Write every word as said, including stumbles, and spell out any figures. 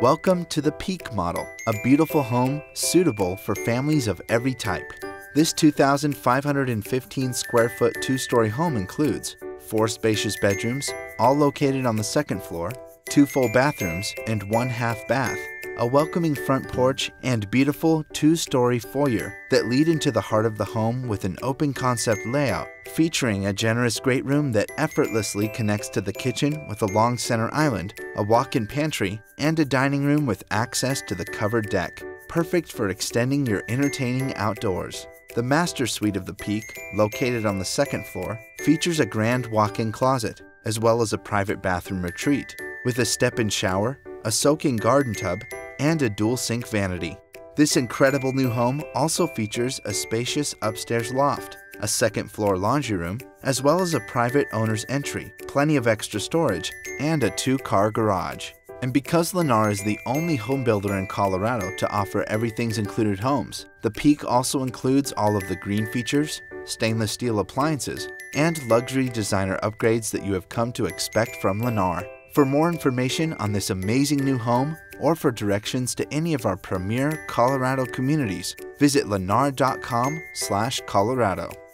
Welcome to the Peak model, a beautiful home suitable for families of every type. This two thousand five hundred fifteen square foot two-story home includes four spacious bedrooms, all located on the second floor, two full bathrooms, and one half bath, a welcoming front porch, and beautiful two-story foyer that lead into the heart of the home with an open concept layout featuring a generous great room that effortlessly connects to the kitchen with a long center island, a walk-in pantry, and a dining room with access to the covered deck, perfect for extending your entertaining outdoors. The master suite of the Peak, located on the second floor, features a grand walk-in closet, as well as a private bathroom retreat, with a step-in shower, a soak-in garden tub, and a dual sink vanity. This incredible new home also features a spacious upstairs loft, a second floor laundry room, as well as a private owner's entry, plenty of extra storage, and a two-car garage. And because Lennar is the only home builder in Colorado to offer everything's included homes, the Peak also includes all of the green features, stainless steel appliances, and luxury designer upgrades that you have come to expect from Lennar. For more information on this amazing new home, or for directions to any of our premier Colorado communities, visit lennar dot com slash Colorado.